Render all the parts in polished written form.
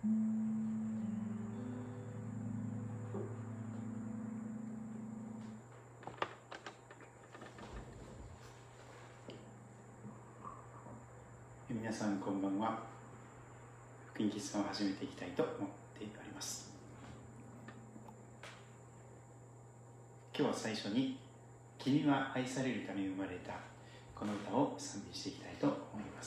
皆さんこんばんは。福音喫茶を始めていきたいと思っております。今日は最初に「君は愛されるため生まれた」この歌を賛美していきたいと思います。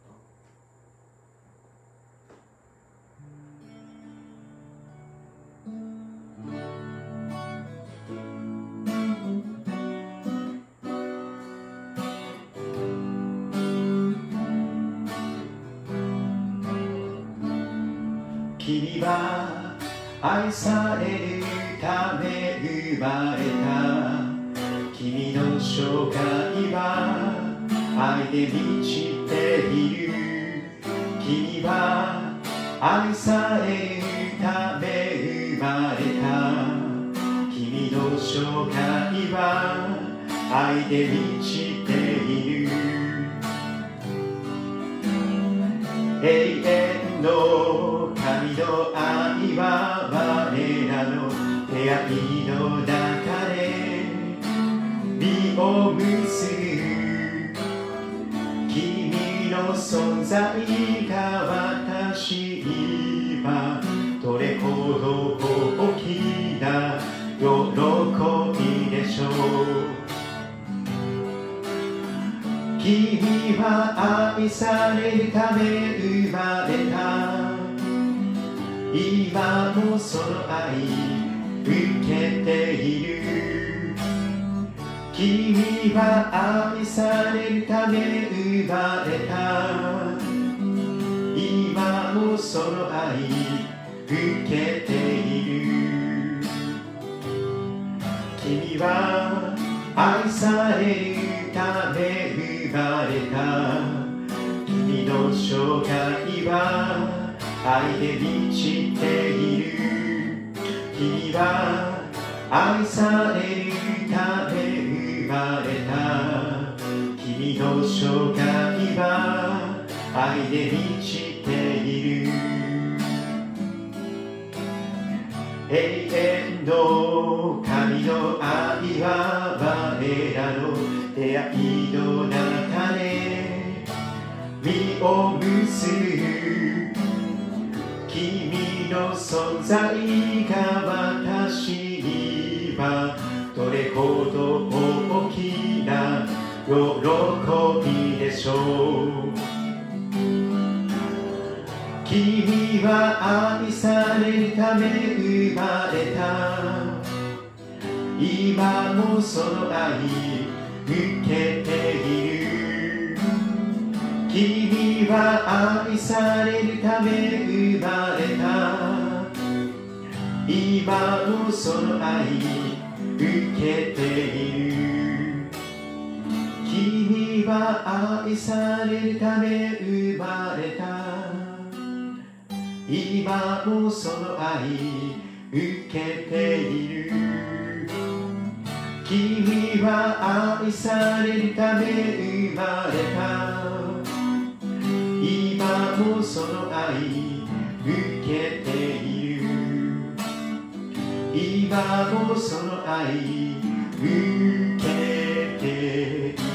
君は愛されるため生まれた。君の生涯は愛で満ちている。君は愛されるため生まれた。君の生涯は愛で満ちている。永遠の神の愛は我らの出会いの中で実を結ぶ。君の存在が私にはどれほど大きな喜びでしょう。君は愛されるため生まれた。今もその愛受けている。君は愛されるため生まれた。今もその愛受けている。君は愛されるため生まれた。君の生涯は愛で満ちている。君は愛されるため生まれた。君の生涯は愛で満ちている。永遠の神の愛は我らの出会いの中で実を結ぶ。君の存在が私にはどれほど大きな喜びでしょう。君は愛されるため生まれた。今もその愛受けている。君は愛されるため生まれた。今もその愛受けている。君は愛されるため生まれた。今もその愛受けている。君は愛されるため生まれた。今もその愛受けている。今もその愛受けている。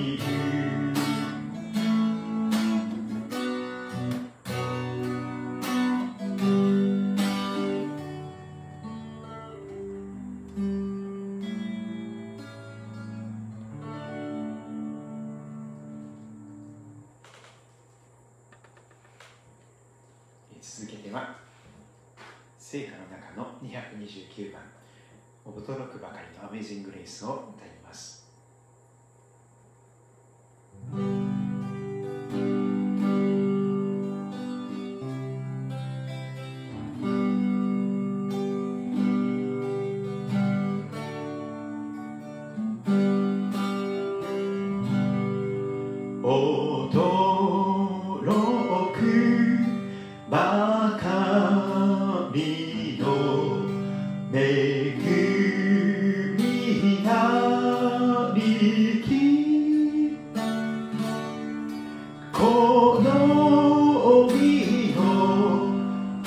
続けては聖歌の中の229番「驚くばかりのアメージング・グレイス」を歌います。驚くばかりの恵みなりきこの海の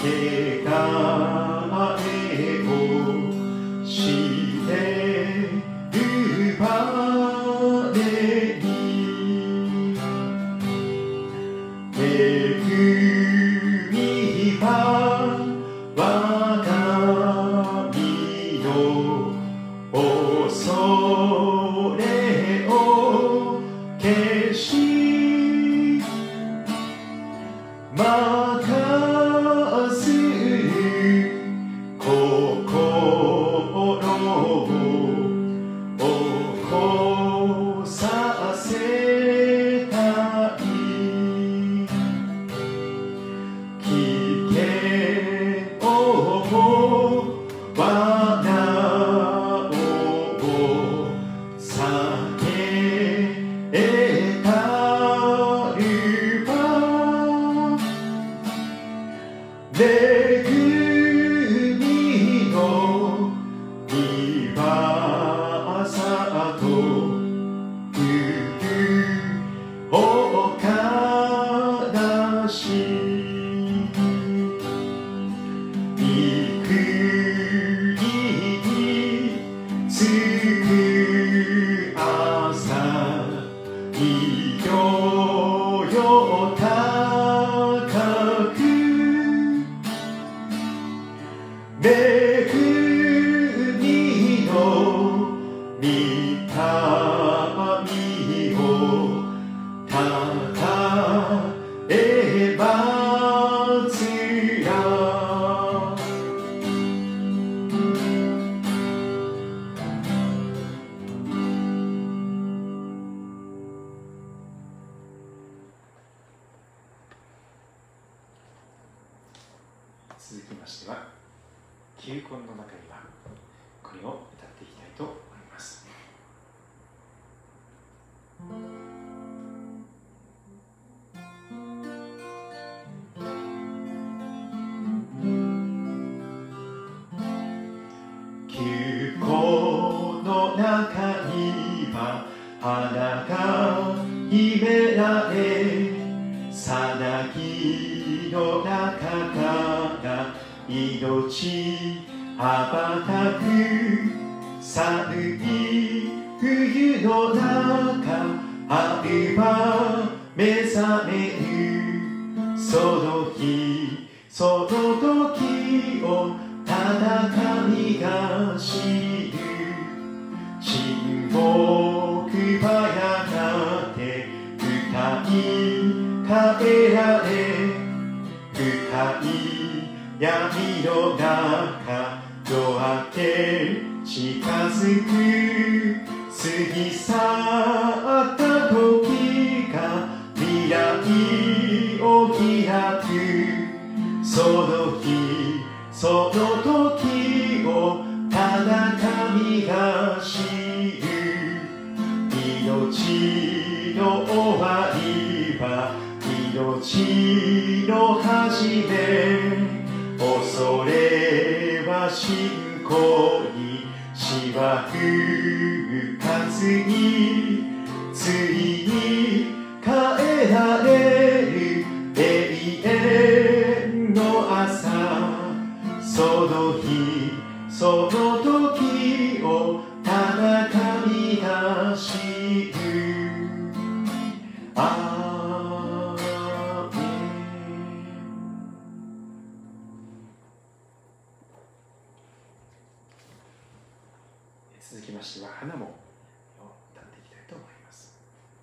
球根の中にはこれを歌っていきたいと思います。 球根の中には花が秘められ、さなぎの中から命羽ばたく。寒い冬の中、春は目覚める。その日その時をただ神が知る。沈黙はやがて歌い変えられ、深い闇の中夜明け近づく。過ぎ去った時が未来を開く。その日その時をただ神が知る。命の終わりは命の始め。恐れは信仰に、死は復活に。ついに変えられる永遠の朝。その日その時をただ神が知る。アーメン。 続きましては花もを歌っていきたいと思います。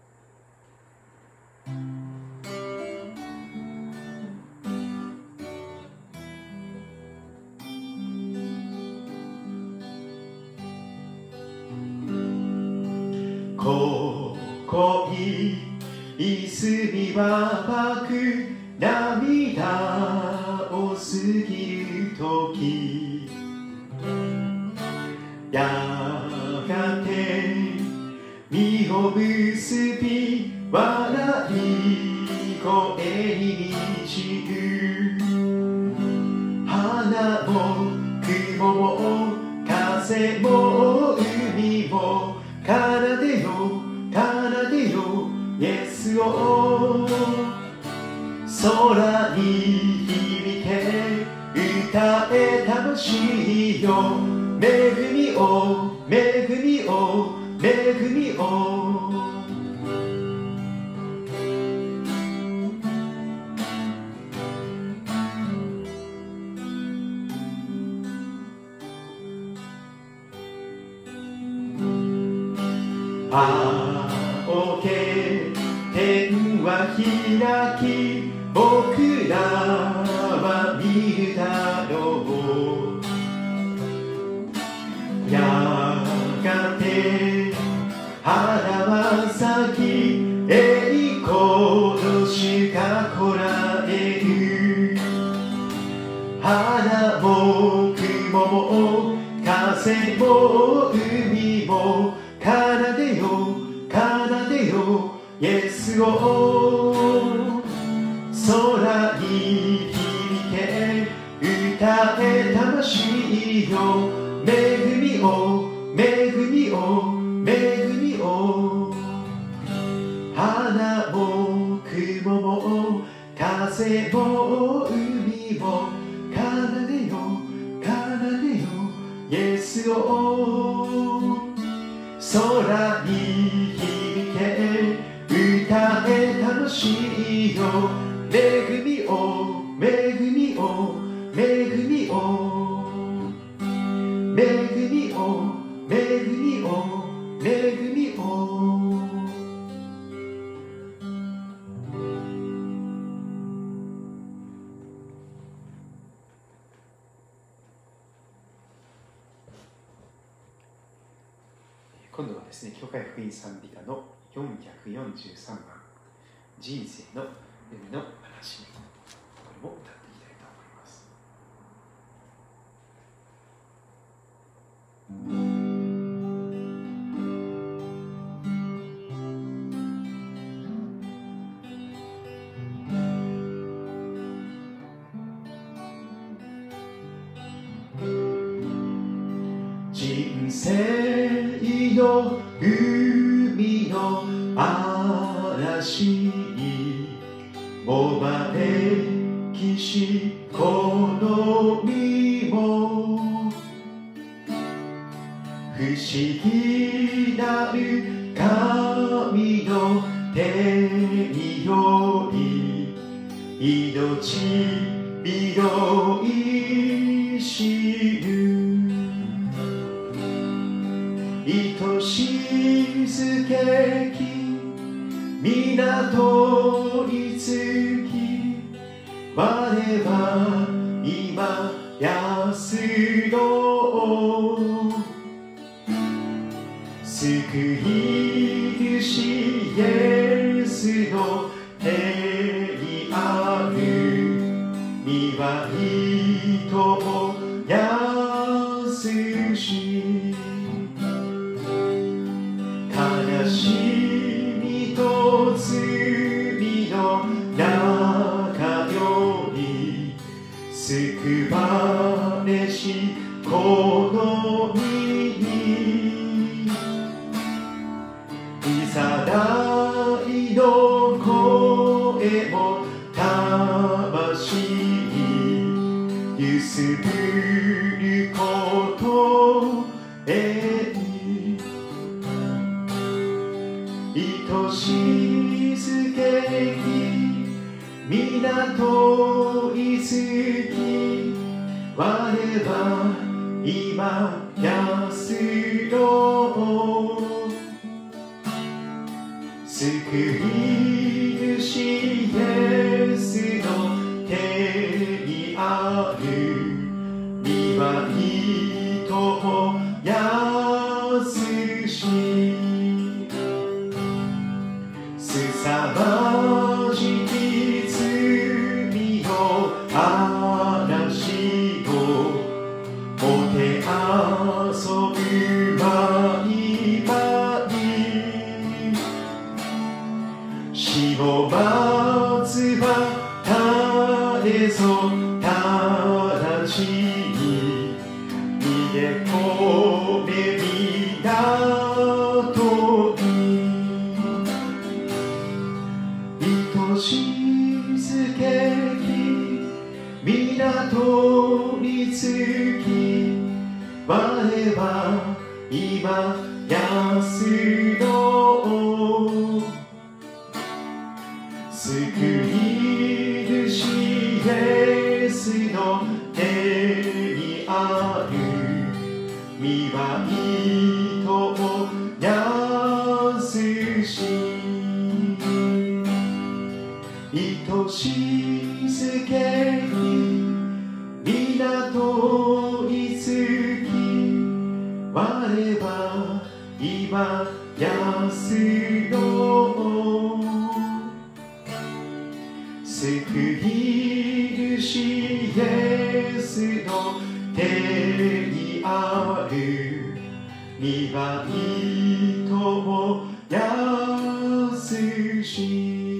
ここに泉は湧く。涙を過ぎる時、やがて実を結び笑い声に満ちる。花も雲も風も海も奏でよ奏でよイエスを。空に響け歌え魂よ。恵みを恵みを恵みを。仰げ天は開き、僕らは見るだろう。やがて花は咲き、栄光の主が来られる。花も雲も風も海も奏でよ奏でよイエスを。空に響け歌え魂よ。恵みを恵みを恵みを。花も雲も風も海も奏でよ奏でよイエスを。空に響け歌え魂よ。恵みを恵みを恵みを恵みを恵みを恵みを。 今度はですね、教会福音賛美歌の443番、人生の海の話、これも歌っていきたいと思います。 人生の海の嵐にもまれきし好みも不思議なる神の手により命広い知る愛しずけき港につき我は今安の救い主イエスの手にある身は人を優し悲しみと罪の中より救われしこの身にいざないの声も魂に揺すぶることへ愛しずけき港につき我は今安の救い主イエスの手にある身は人を優しすさまじき罪の嵐をもてあそぶ毎晩死を待つは誰ぞ直ちに逃げ込め港に愛しずけき港につき我は今安の救い主イエスの手にある身は人を優し愛しずけき港につき我は今安の救い主イエスの手にある身は人を優しい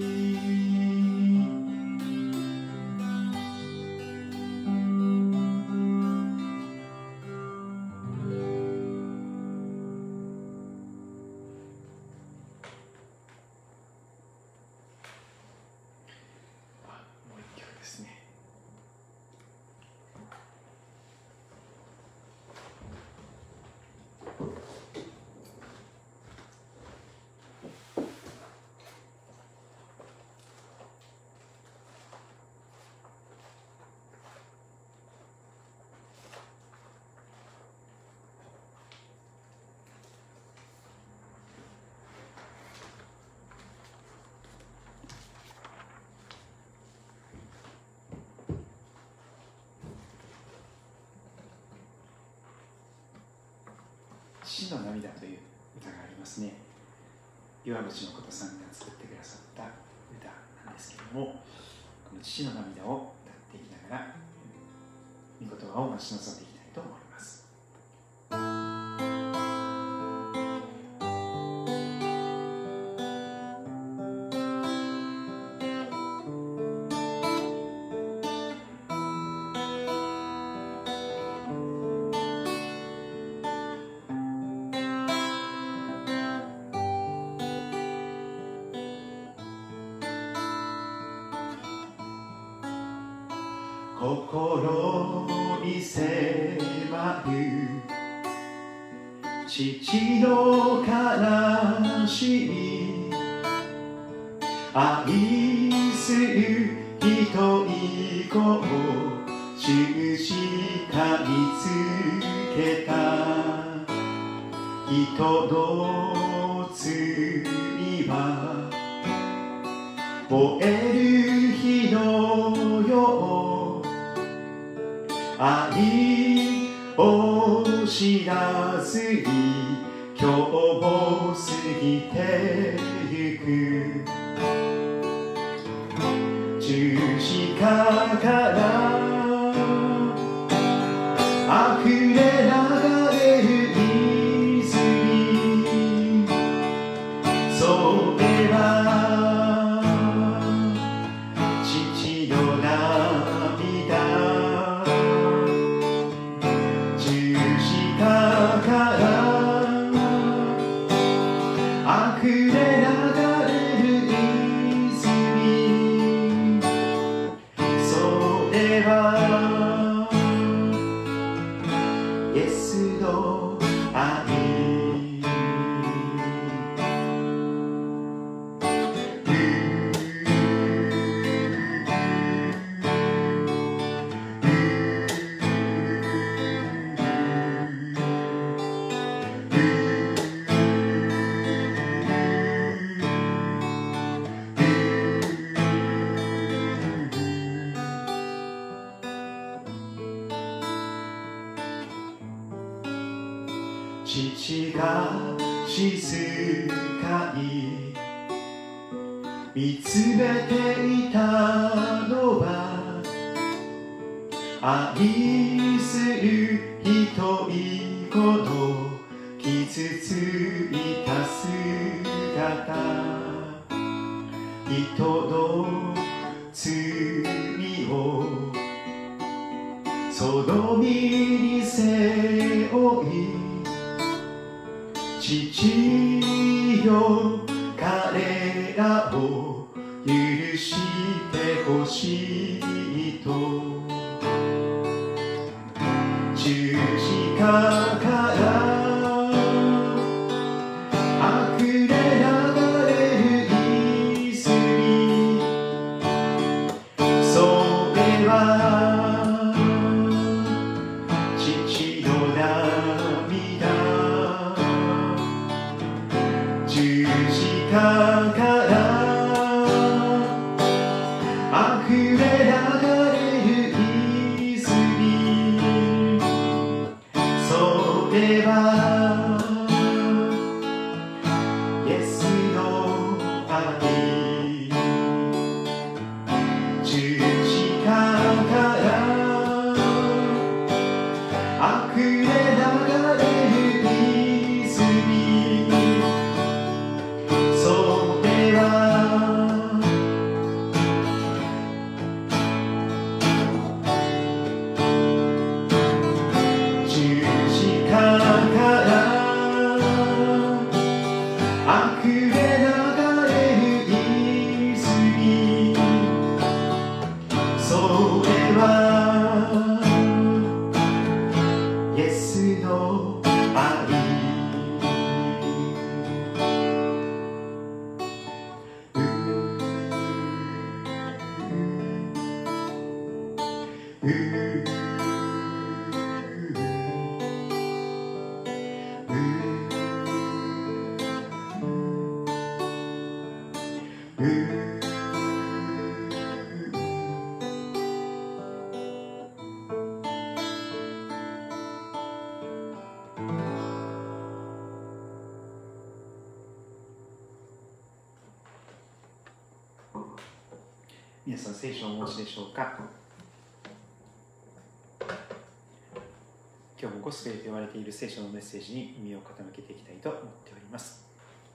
父の涙という歌がありますね。岩渕誠さんが作ってくださった歌なんですけれども、この父の涙を歌っていきながら御言葉を待ち望んでいきたいと思います。 心に迫る父の悲しみ愛する一人子を十字架につけた人の罪は燃える火のよう愛を知らずに今日を過ぎてゆく十字架から溢れ流れる水それは父の涙十字架から溢れ流れる泉それはイエスの愛父が静かに見つめていたのは愛する一人子の傷ついた姿人の罪をその身に背負い父よ彼らを許してほしいと十字架から溢れ流れる泉それは父の涙十字架から溢れ流れる泉それはイエスの愛十字架から溢れ流れる泉それは十字架から溢れ流れる泉それはイエスの愛皆さん聖書をお持ちでしょうか。今日もゴスペルと言われている聖書のメッセージに耳を傾けていきたいと思っております。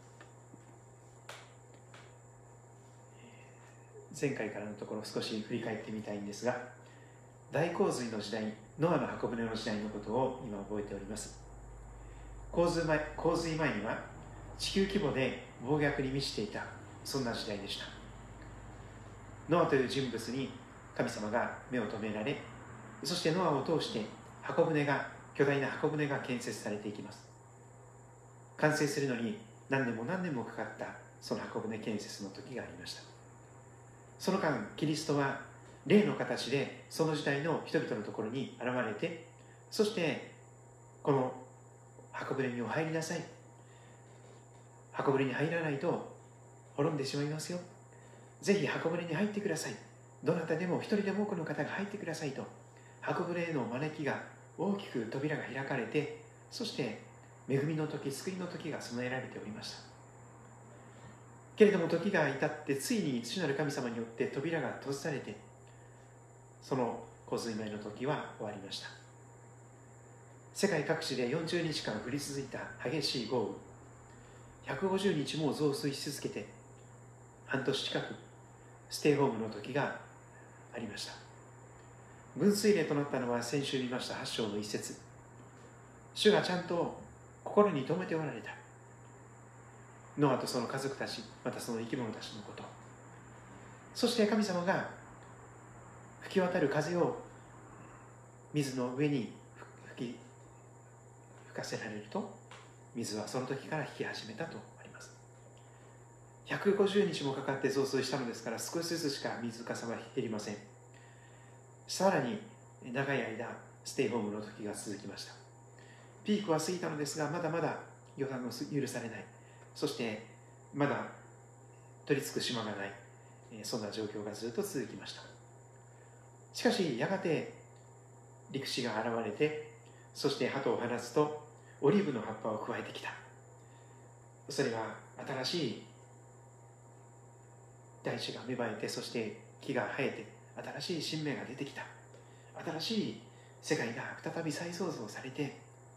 前回からのところ少し振り返ってみたいんですが、大洪水の時代、ノアの箱舟の時代のことを今覚えております。洪水前には地球規模で暴虐に満ちていた、そんな時代でした。ノアという人物に神様が目を留められ、そしてノアを通して巨大な箱舟が建設されていきます。完成するのに何年も何年もかかったその箱舟建設の時がありました。その間、キリストは霊の形でその時代の人々のところに現れて、そしてこの箱舟に入りなさい、箱舟に入らないと滅んでしまいますよ、ぜひ箱舟に入ってください、どなたでも一人でも多くの方が入ってくださいと、箱舟への招きが大きく扉が開かれて、そして恵みの時、救いの時が備えられておりました。けれども時が至って、ついに主なる神様によって扉が閉ざされて、その洪水前の時は終わりました。世界各地で40日間降り続いた激しい豪雨、150日も増水し続けて、半年近くステイホームの時がありました。分水嶺となったのは先週見ました8章の一節。主がちゃんと心に留めておられた。ノアとその家族たち、またその生き物たちのこと。そして神様が吹き渡る風を水の上に吹かせられると、水はその時から引き始めたとあります。150日もかかって増水したのですから、少しずつしか水かさは減りません。さらに長い間ステイホームの時が続きました。ピークは過ぎたのですが、まだまだ予断の許されない、そしてまだ取り付く島がない、そんな状況がずっと続きました。しかしやがて陸地が現れて、そして鳩を放つとオリーブの葉っぱを加えてきた。それは新しい大地が芽生えて、そして木が生えて、新しい新芽が出てきた。新しい世界が再び再創造されて、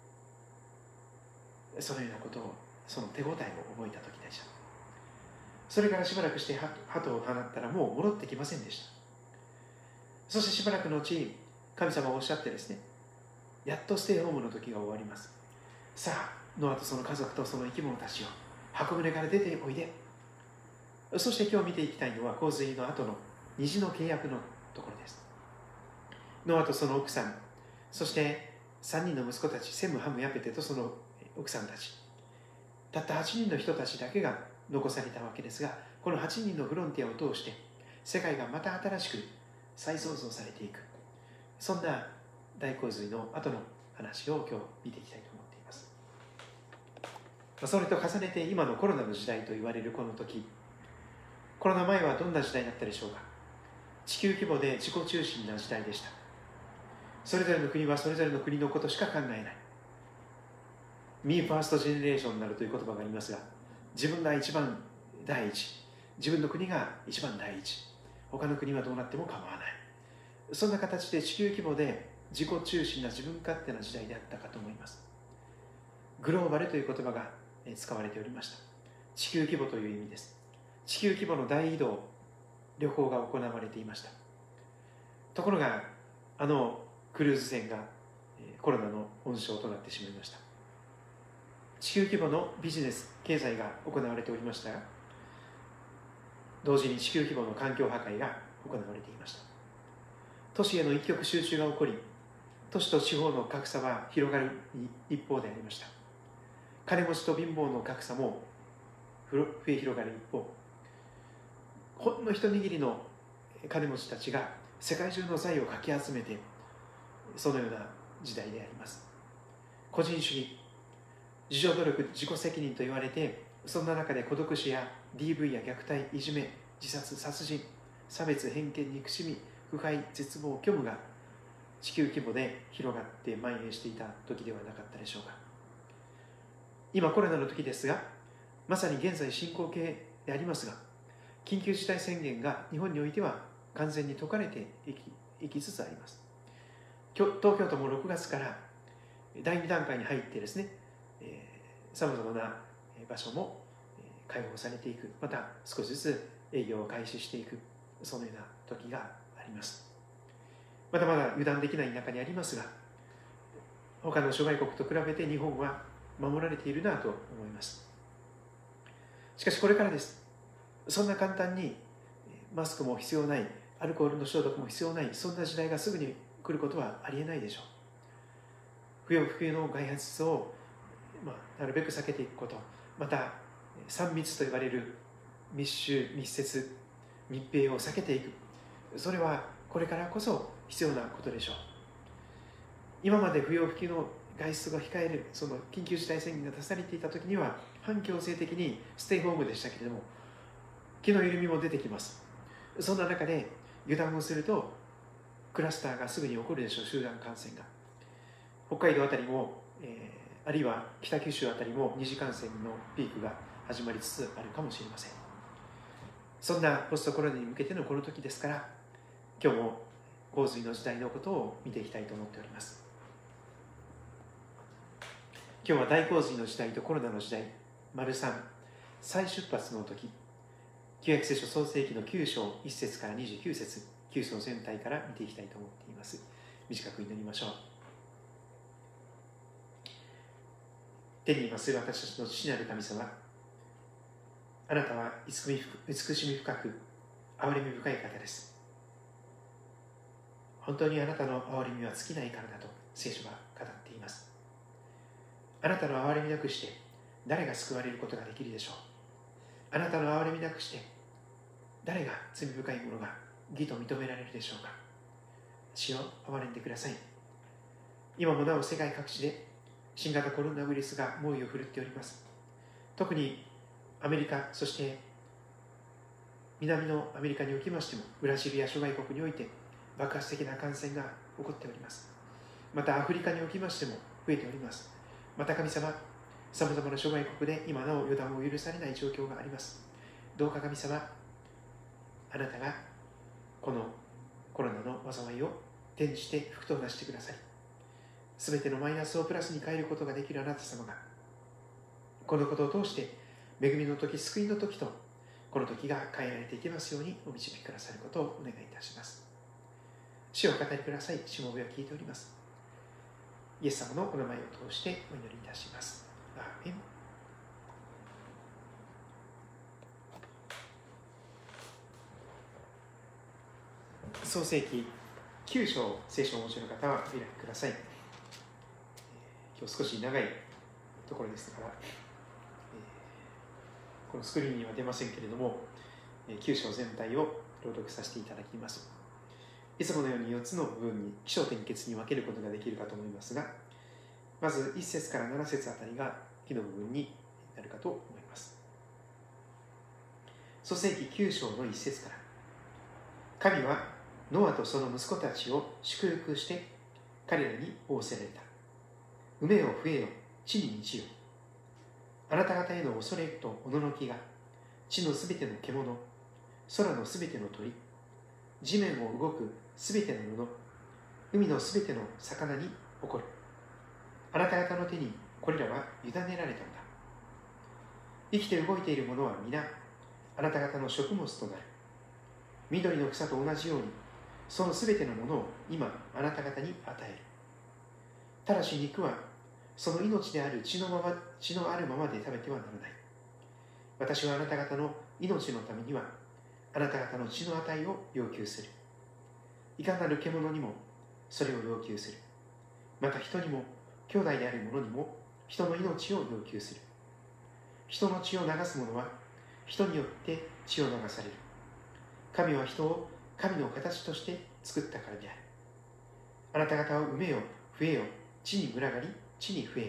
そのようなことを、その手応えを覚えた時でした。それからしばらくして鳩を放ったらもう戻ってきませんでした。そしてしばらくの後、神様はおっしゃってですね、やっとステイホームの時が終わります。さあ、ノアとその家族とその生き物たちを箱舟から出ておいで。そして今日見ていきたいのは、洪水の後の虹の契約のところです。ノアとその奥さん、そして3人の息子たち、セム、ハム、ヤペテとその奥さんたち、たった8人の人たちだけが残されたわけですが、この8人のフロンティアを通して世界がまた新しく再創造されていく、そんな大洪水の後の話を今日見ていきたいと思っています。それと重ねて、今のコロナの時代と言われるこの時、コロナ前はどんな時代だったでしょうか。地球規模で自己中心な時代でした。それぞれの国はそれぞれの国のことしか考えない。Me First Generationになるという言葉がありますが、自分が一番第一、自分の国が一番第一、他の国はどうなっても構わない、そんな形で地球規模で自己中心な自分勝手な時代であったかと思います。グローバルという言葉が使われておりました。地球規模という意味です。地球規模の大移動、旅行が行われていました。ところがあのクルーズ船がコロナの温床となってしまいました。地球規模のビジネス、経済が行われておりましたが、同時に地球規模の環境破壊が行われていました。都市への一極集中が起こり、都市と地方の格差は広がる一方でありました。金持ちと貧乏の格差も増え広がる一方、ほんの一握りの金持ちたちが世界中の財をかき集めて、そのような時代であります。個人主義、自助努力、自己責任と言われて、そんな中で孤独死や DV や虐待、いじめ、自殺、殺人、差別、偏見、憎しみ、腐敗、絶望、虚無が地球規模で広がって蔓延していた時ではなかったでしょうか。今コロナの時ですが、まさに現在進行形でありますが、緊急事態宣言が日本においては完全に解かれていきつつあります。東京都も6月から第2段階に入ってですね、さまざまな場所も開放されていく、また少しずつ営業を開始していく、そのような時があります。まだまだ油断できない中にありますが、他の諸外国と比べて日本は守られているなと思います。しかしこれからです。そんな簡単にマスクも必要ない、 アルコールの消毒も必要ない、そんな時代がすぐに来ることはありえないでしょう。不要不急の外出を、なるべく避けていくこと、また3密と言われる密集、密接、密閉を避けていく、それはこれからこそ必要なことでしょう。今まで不要不急の外出が控える、その緊急事態宣言が出されていたときには反強制的にステイホームでしたけれども、気の緩みも出てきます。そんな中で油断をするとクラスターがすぐに起こるでしょう。集団感染が北海道あたりも、あるいは北九州あたりも二次感染のピークが始まりつつあるかもしれません。そんなポストコロナに向けてのこの時ですから、今日も洪水の時代のことを見ていきたいと思っております。今日は大洪水の時代とコロナの時代、丸3、再出発の時、旧約聖書創世記の9章1節から29節、9章全体から見ていきたいと思っています。短く祈りましょう。天にいます私たちの父なる神様、あなたは慈しみ深く憐れみ深い方です。本当にあなたの憐れみは尽きないからだと聖書は語っています。あなたの憐れみなくして誰が救われることができるでしょう。あなたの憐れみなくして誰が罪深い者が義と認められるでしょうか。主よ、憐れんでください。今もなお世界各地で新型コロナウイルスが猛威を振るっております。特にアメリカ、そして南のアメリカにおきましても、ブラジルや諸外国において爆発的な感染が起こっております。またアフリカにおきましても増えております。また神様、さまざまな諸外国で今なお予断を許されない状況があります。どうか神様、あなたがこのコロナの災いを転じて福となしてください。すべてのマイナスをプラスに変えることができるあなた様が、このことを通して恵みの時、救いの時とこの時が変えられていきますようにお導きくださることをお願いいたします。主をお語りください。しもべを聞いております。イエス様のお名前を通してお祈りいたします。アーメン。創世記9章、聖書をお持ちの方はお開きください。今日少し長いところですから、このスクリーンには出ませんけれども、9章全体を朗読させていただきます。いつものように4つの部分に起承転結に分けることができるかと思いますが、まず1節から7節あたりが木の部分になるかと思います。創世記9章の1節から、神はノアとその息子たちを祝福して彼らに仰せられた。埋めよ増えよ、地に満ちよ。あなた方への恐れとおののきが地のすべての獣、空のすべての鳥、地面を動くすべてのもの、海のすべての魚に起こる。あなた方の手にこれらは委ねられたのだ。生きて動いているものは皆あなた方の食物となる。緑の草と同じようにそのすべてのものを今あなた方に与える。ただし肉はその命である血のあるままで食べてはならない。私はあなた方の命のためにはあなた方の血の値を要求する。いかなる獣にもそれを要求する。また人にも兄弟である者にも人の命を要求する。人の血を流す者は人によって血を流される。神は人を神の形として作ったからである。あなた方は埋めよ増えよ、地に群がり地に増えよ。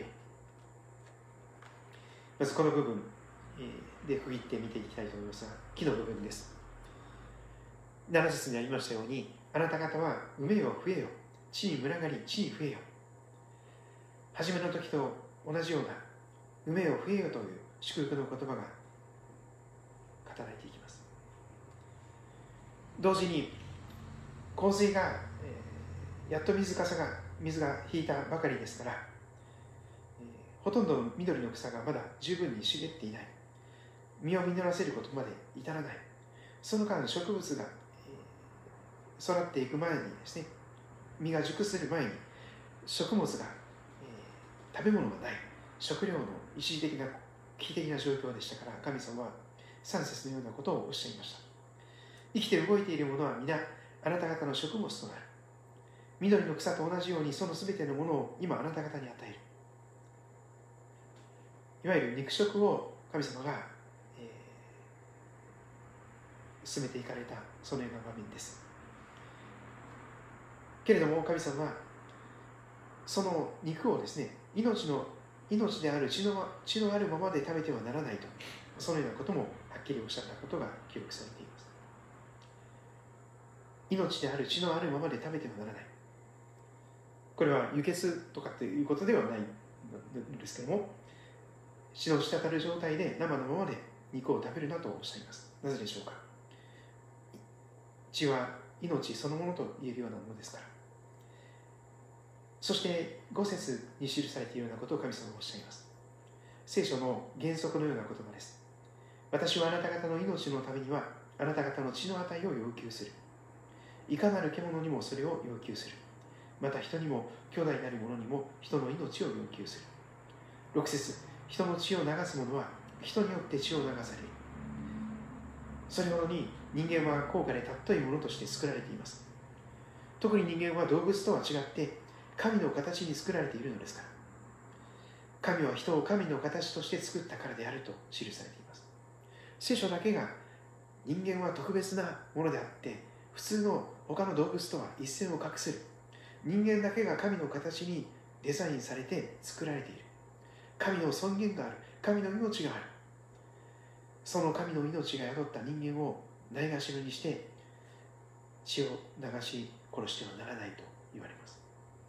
まずこの部分で区切って見ていきたいと思いますが、木の部分です。7節にありましたように、あなた方は埋めよ増えよ、地に群がり地に増えよ。初めの時と同じような埋めよ増えよという祝福の言葉が語られていきます。同時に洪水が、やっと水が引いたばかりですから、ほとんど緑の草がまだ十分に茂っていない、実を実らせることまで至らない。その間植物が、育っていく前にですね、実が熟する前に食物が、食べ物がない、食料の一時的な危機的な状況でしたから、神様は3節のようなことをおっしゃいました。生きて動いているものは皆あなた方の食物となる。緑の草と同じようにそのすべてのものを今あなた方に与える。いわゆる肉食を神様が、進めていかれたそのような場面です。けれども神様はその肉をですね、命である血のあるままで食べてはならないと、そのようなこともはっきりおっしゃったことが記録されています。命である血のあるままで食べてはならない。これは輸血とかということではないのですけれども、血の滴る状態で生のままで肉を食べるなとおっしゃいます。なぜでしょうか。血は命そのものと言えるようなものですから。そして5節に記されているようなことを神様はおっしゃいます。聖書の原則のような言葉です。私はあなた方の命のためにはあなた方の血の値を要求する。いかなる獣にもそれを要求する。また人にも兄弟なる者にも人の命を要求する。6節、人の血を流す者は人によって血を流される。それほどに人間は高価で尊いものとして作られています。特に人間は動物とは違って神の形に作られているのですから。神は人を神の形として作ったからであると記されています。聖書だけが人間は特別なものであって普通の他の動物とは一線を画する。人間だけが神の形にデザインされて作られている。神の尊厳がある。神の命がある。その神の命が宿った人間をないがしろにして血を流し殺してはならないと言われます。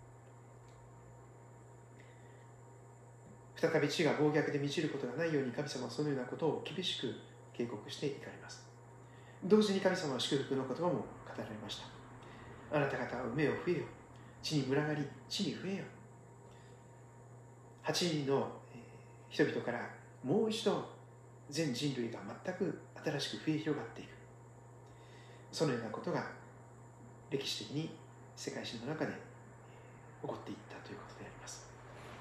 再び血が暴虐で満ちることがないように神様はそのようなことを厳しく警告していかれます。同時に神様は祝福の言葉も語られました。あなた方は梅を増えよ。地に群がり、地に増えよ。8人の人々からもう一度全人類が全く新しく増え広がっていく。そのようなことが歴史的に世界史の中で起こっていったということであります。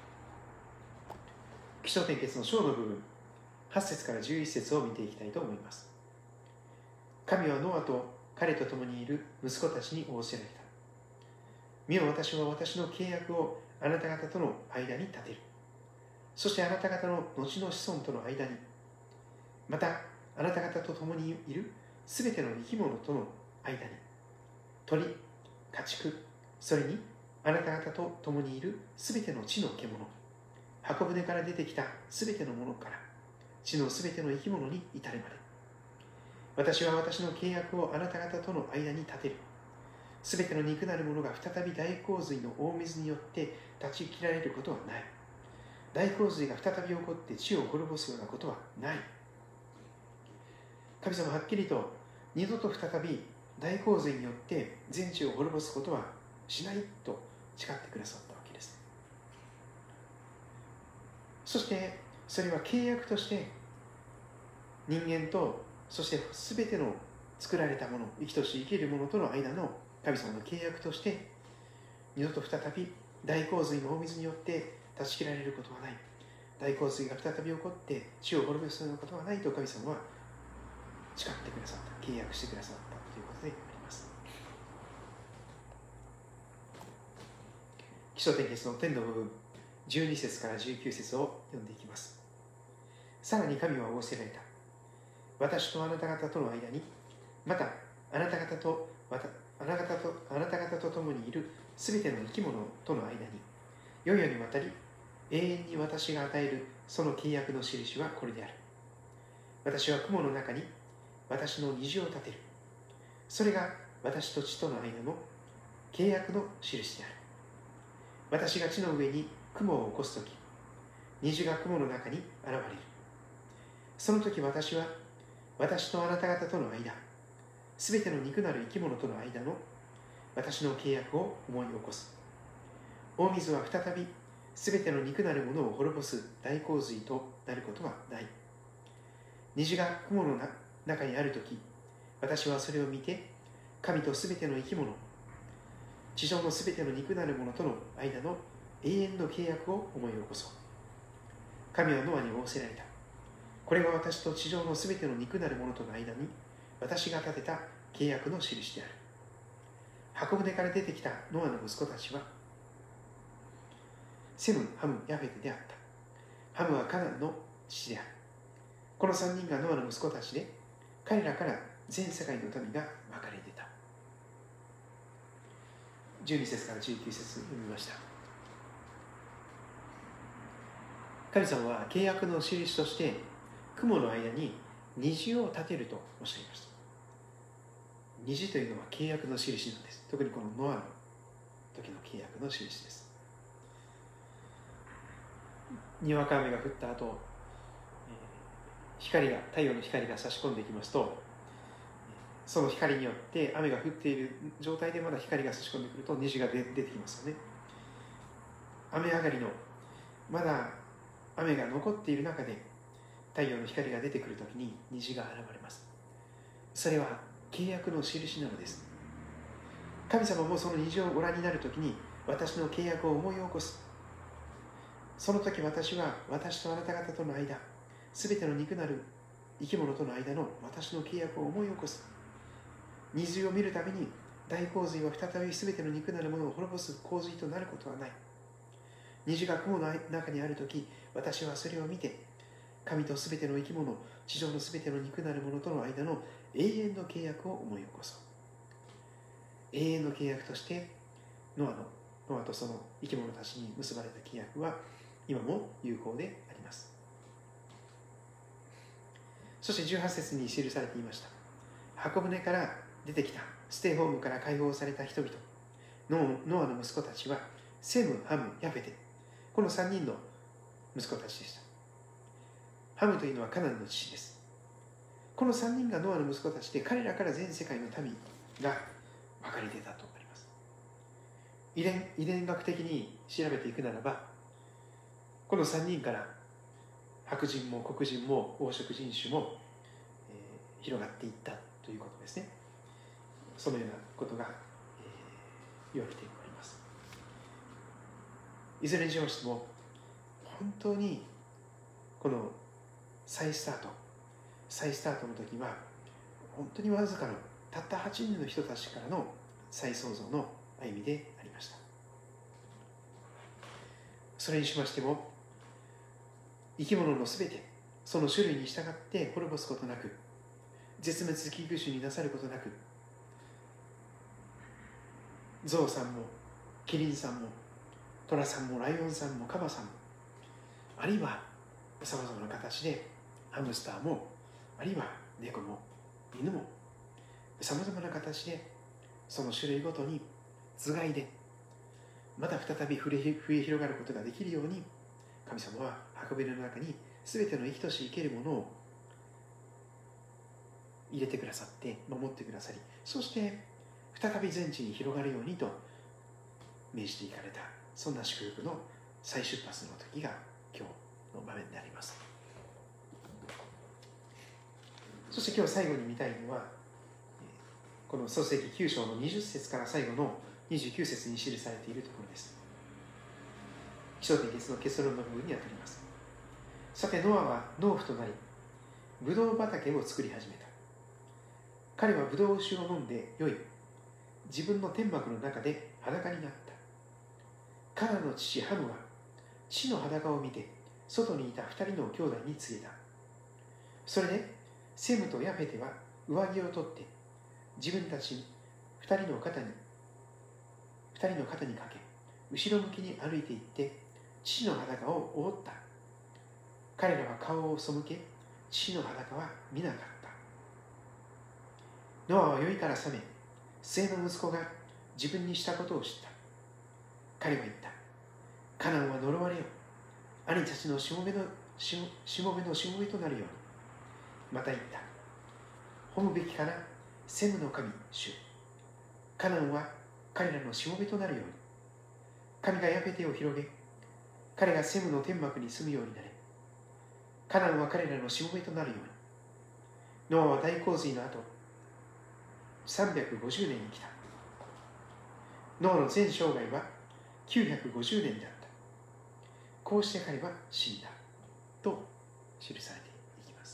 起承転結の章の部分、8節から11節を見ていきたいと思います。神はノアと彼と共にいる息子たちに仰せられた。見よ、私は私の契約をあなた方との間に立てる。そしてあなた方の後の子孫との間に、またあなた方と共にいるすべての生き物との間に、鳥、家畜、それにあなた方と共にいるすべての地の獣、箱舟から出てきたすべてのものから地のすべての生き物に至るまで、私は私の契約をあなた方との間に立てる。すべての肉なるものが再び大洪水の大水によって断ち切られることはない。大洪水が再び起こって地を滅ぼすようなことはない。神様ははっきりと二度と再び大洪水によって全地を滅ぼすことはしないと誓ってくださったわけです。そしてそれは契約として人間とそして全ての作られたもの、生きとし生けるものとの間の神様の契約として二度と再び大洪水の大水によって断ち切られることはない。大洪水が再び起こって地を滅ぼすようなことはないと神様は誓ってくださった、契約してくださったということであります。起承転結の天の部分12節から19節を読んでいきます。さらに神は仰せられた。私とあなた方との間に、またあなた方と共にいるすべての生き物との間に、世々にわたり永遠に私が与えるその契約の印はこれである。私は雲の中に私の虹を立てる。それが私と地との間の契約の印である。私が地の上に雲を起こすとき、虹が雲の中に現れる。その時私は私とあなた方との間、すべての肉なる生き物との間の私の契約を思い起こす。大水は再びすべての肉なるものを滅ぼす大洪水となることはない。虹が雲の中にあるとき、私はそれを見て、神とすべての生き物、地上のすべての肉なるものとの間の永遠の契約を思い起こそう。神はノアに仰せられた。これが私と地上のすべての肉なるものとの間に私が立てた契約の印である。 箱舟から出てきたノアの息子たちはセム、ハム、ヤフェテであった。ハムはカナンの父である。この3人がノアの息子たちで、彼らから全世界の民が分かれ出た。12節から19節読みました。神様は契約の印として雲の間に虹を立てるとおっしゃいました。虹というのは契約の印なんです。特にこのノアの時の契約の印です。にわか雨が降った後、太陽の光が差し込んできますと、その光によって雨が降っている状態でまだ光が差し込んでくると虹が出てきますよね。雨上がりのまだ雨が残っている中で太陽の光が出てくるときに虹が現れます。それは契約の印なのです。神様もその虹をご覧になるときに私の契約を思い起こす。その時私は私とあなた方との間、すべての肉なる生き物との間の私の契約を思い起こす。虹を見るたびに大洪水は再びすべての肉なるものを滅ぼす洪水となることはない。虹が雲の中にあるとき、私はそれを見て、神とすべての生き物、地上のすべての肉なるものとの間の永遠の契約を思い起こそう。永遠の契約として、ノアとその生き物たちに結ばれた契約は、今も有効であります。そして18節に記されていました。箱舟から出てきた、ステイホームから解放された人々、ノアの息子たちは、セム、ハム、ヤフェテ、この3人の息子たちでした。ハムというのはカナンの父です。この3人がノアの息子たちで、彼らから全世界の民が分かれていたとあります。遺伝学的に調べていくならば、この3人から白人も黒人も黄色人種も、広がっていったということですね。そのようなことが、言われております。いずれにしましても、本当にこの再スタートの時は本当にわずかのたった8人の人たちからの再創造の歩みでありました。それにしましても、生き物のすべてその種類に従って滅ぼすことなく、絶滅危惧種になさることなく、ゾウさんもキリンさんもトラさんもライオンさんもカバさんも、あるいはさまざまな形でハムスターも、あるいは猫も犬も、さまざまな形でその種類ごとにつがいでまた再び増え広がることができるように、神様は箱舟の中に全ての生きとし生けるものを入れてくださって守ってくださり、そして再び全地に広がるようにと命じていかれた、そんな祝福の再出発の時が今日の場面であります。そして今日最後に見たいのは、この創世記9章の20節から最後の29節に記されているところです。起承転結の結論の部分にあたります。さてノアは農夫となり、ブドウ畑を作り始めた。彼はブドウ酒を飲んで酔い、自分の天幕の中で裸になった。カナンの父ハムは父の裸を見て、外にいた2人の兄弟に告げた。それでセムとヤフェテは上着を取って、自分たち2人の肩にかけ、後ろ向きに歩いていって父の裸を覆った。彼らは顔を背け、父の裸は見なかった。ノアは酔いから覚め、末の息子が自分にしたことを知った。彼は言った。カナンは呪われよ。兄たちのしもべのしもべとなるように。また言った。褒むべきかな、セムの神、主。カナンは彼らのしもべとなるように。神がヤフェテを広げ、彼がセムの天幕に住むようになれ。カナンは彼らのしもべとなるように。ノアは大洪水の後、350年に来た。ノアの全生涯は950年であった。こうして彼は死んだと記されていきます。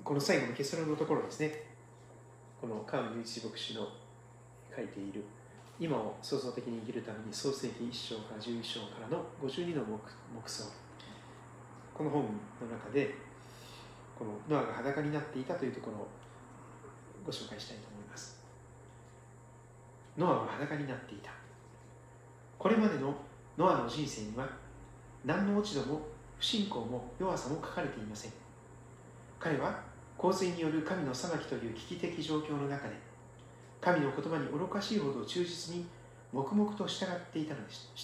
この最後の結論のところですね、この川野雄一牧師の書いている今を創造的に生きるために創世記1章から11章からの52の黙想、この本の中でこのノアが裸になっていたというところをご紹介したいと思います。ノアは裸になっていた。これまでのノアの人生には何の落ち度も不信仰も弱さも書かれていません。彼は洪水による神の裁きという危機的状況の中で神の言葉に愚かしいほど忠実に黙々と従ってきたのでした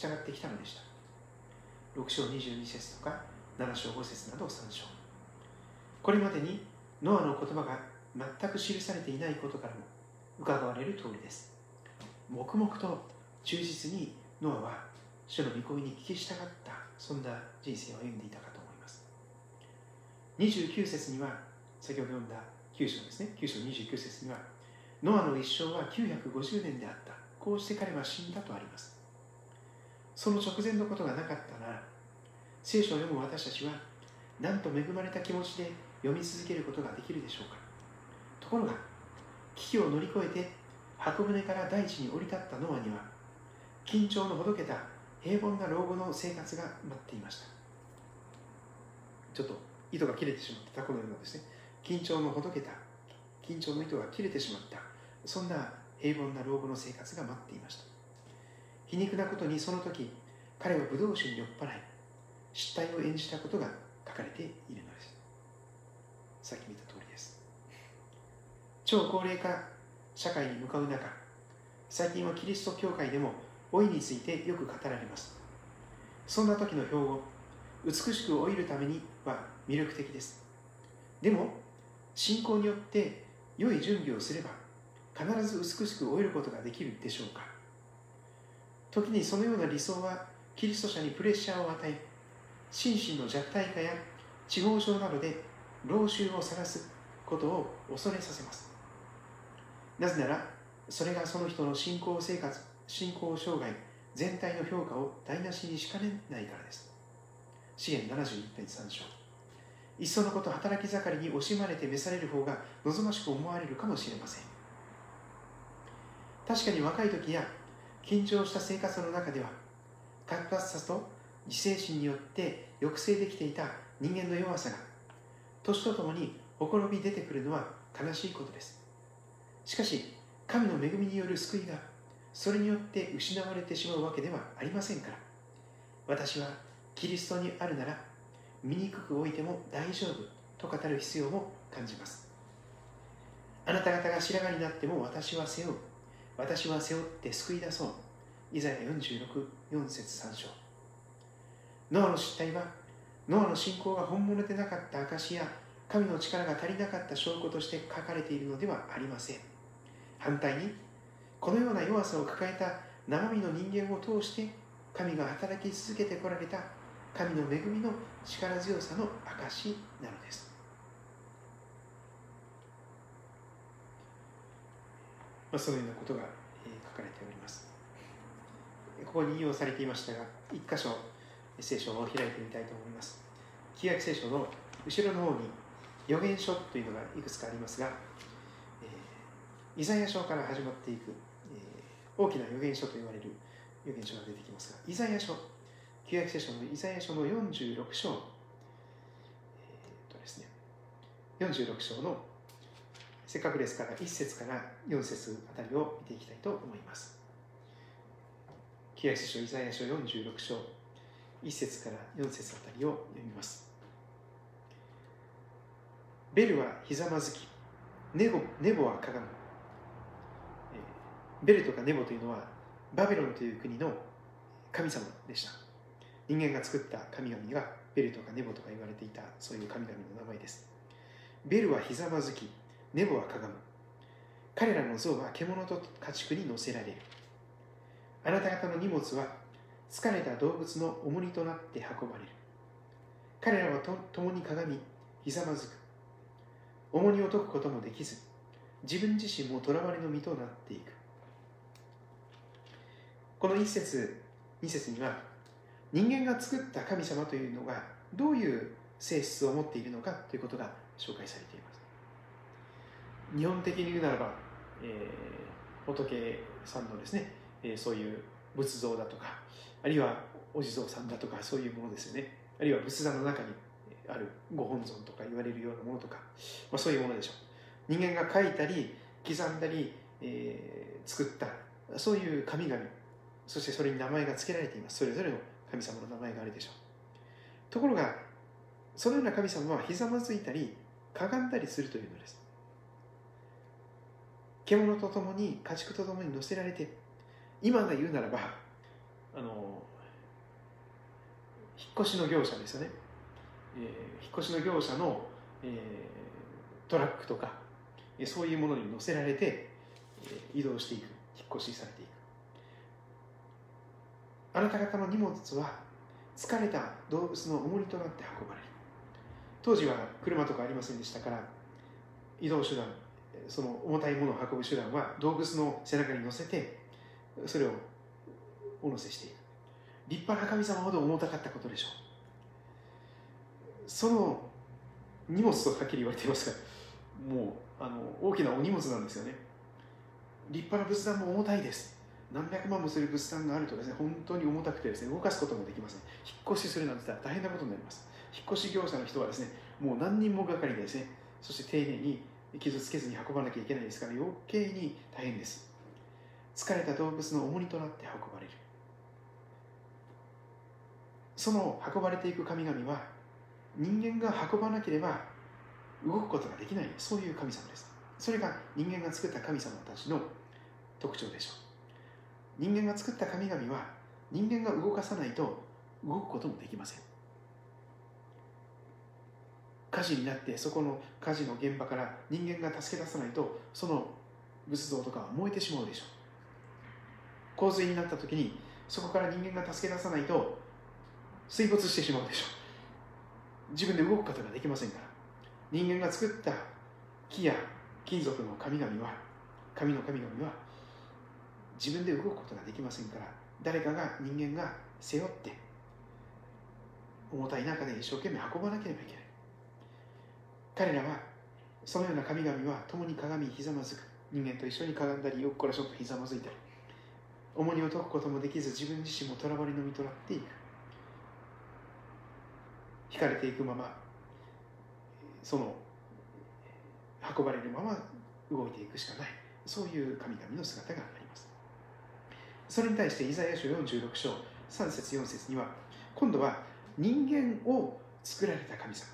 。6章22節とか7章5節など3章。これまでにノアの言葉が全く記されていないことからも伺われる通りです。黙々と忠実にノアは主の御声に聞き従った、そんな人生を歩んでいたかと思います。29節には、先ほど読んだ9章ですね、9章29節には、ノアの一生は950年であった。こうして彼は死んだとあります。その直前のことがなかったなら、聖書を読む私たちは、なんと恵まれた気持ちで読み続けることができるでしょうか。ところが、危機を乗り越えて、箱舟から大地に降り立ったノアには、緊張のほどけた平凡な老後の生活が待っていました。ちょっと糸が切れてしまったタコのようなですね、緊張の糸が切れてしまった、そんな平凡な老後の生活が待っていました。皮肉なことにその時、彼はブドウ酒に酔っ払い、失態を演じたことが書かれているのです。さっき見た通りです。超高齢化社会に向かう中、最近はキリスト教会でも老いについてよく語られます。そんな時の標語、美しく老いるためには魅力的です。でも、信仰によって良い準備をすれば、必ず美しく老いることができるでしょうか。時にそのような理想は、キリスト者にプレッシャーを与え、心身の弱体化や地方症などで老臭を探すことを恐れさせます。なぜなら、それがその人の信仰生涯全体の評価を台無しにしかねないからです。詩編71編3章。いっそのこと働き盛りに惜しまれて召される方が望ましく思われるかもしれません。確かに若い時や緊張した生活の中では、活発さと自制心によって抑制できていた人間の弱さが、年とともにほころび出てくるのは悲しいことです。しかし、神の恵みによる救いが、それによって失われてしまうわけではありませんから、私はキリストにあるなら、醜く老いても大丈夫と語る必要も感じます。あなた方が白髪になっても私は背負う。私は背負って救い出そう。イザヤ46、4節3章。ノアの失態は、ノアの信仰が本物でなかった証や、神の力が足りなかった証拠として書かれているのではありません。反対に、このような弱さを抱えた生身の人間を通して、神が働き続けてこられた神の恵みの力強さの証なのです。そのようなことが書かれております。ここに引用されていましたが、一箇所聖書を開いてみたいと思います。旧約聖書の後ろの方に預言書というのがいくつかありますが、イザヤ書から始まっていく、大きな預言書と言われる預言書が出てきますが、イザヤ書、旧約聖書のイザヤ書の46章、ですね、46章のせっかくですから1節から4節あたりを見ていきたいと思います。旧約聖書イザヤ書46章1節から4節あたりを読みます。ベルはひざまずき、ネボはかがむ。ベルとかネボというのはバベロンという国の神様でした。人間が作った神々がベルとかネボとか言われていた、そういう神々の名前です。ベルはひざまずき、ネボはかがむ。彼らの像は獣と家畜に乗せられる。あなた方の荷物は疲れた動物の重荷となって運ばれる。彼らは共にかがみ、ひざまずく。重荷を解くこともできず、自分自身も囚われの身となっていく。この1節、2節には、人間が作った神様というのがどういう性質を持っているのかということが紹介されています。 日本的に言うならば、仏さんのですね、そういう仏像だとか、あるいはお地蔵さんだとか、そういうものですよね。あるいは仏壇の中にあるご本尊とか言われるようなものとか、そういうものでしょう。人間が描いたり刻んだり、作ったそういう神々、そしてそれに名前が付けられています。それぞれの神様の名前があるでしょう。ところがそのような神様はひざまずいたりかがんだりするというのです。獣とともに家畜とともに乗せられて、今が言うならば引っ越しの業者ですよね。引っ越しの業者の、トラックとかそういうものに乗せられて、移動していく、引っ越しされていく。あなた方の荷物は疲れた動物の重りとなって運ばれる。当時は車とかありませんでしたから、移動手段、その重たいものを運ぶ手段は動物の背中に乗せてそれをお乗せしていく。立派な神様ほど重たかったことでしょう。その荷物とはっきり言われていますが、もう大きなお荷物なんですよね。立派な仏壇も重たいです。何百万もする仏壇があるとですね、本当に重たくてですね、動かすこともできません。引っ越しするなんて言ったら大変なことになります。引っ越し業者の人はですね、もう何人もがかりでですね、そして丁寧に傷つけずに運ばなきゃいけないですから、余計に大変です。疲れた動物の重りとなって運ばれる。その運ばれていく神々は人間が運ばなければ動くことができない、そういう神様です。それが人間が作った神様たちの特徴でしょう。人間が作った神々は人間が動かさないと動くこともできません。火事になってそこの火事の現場から人間が助け出さないとその仏像とかは燃えてしまうでしょう。洪水になった時にそこから人間が助け出さないと水没してしまうでしょう。自分で動くことができませんから。人間が作った木や金属の神々は、神の神々は自分で動くことができませんから、誰かが人間が背負って重たい中で一生懸命運ばなければいけない。彼らはそのような神々は共に鏡ひざまずく。人間と一緒にかがんだり、よっこらしょっとひざまずいたり、重荷を解くこともできず自分自身も囚われの身となっていく。引かれていくまま、その運ばれるまま動いていくしかない、そういう神々の姿があります。それに対してイザヤ書46章3節4節には、今度は人間を作られた神様、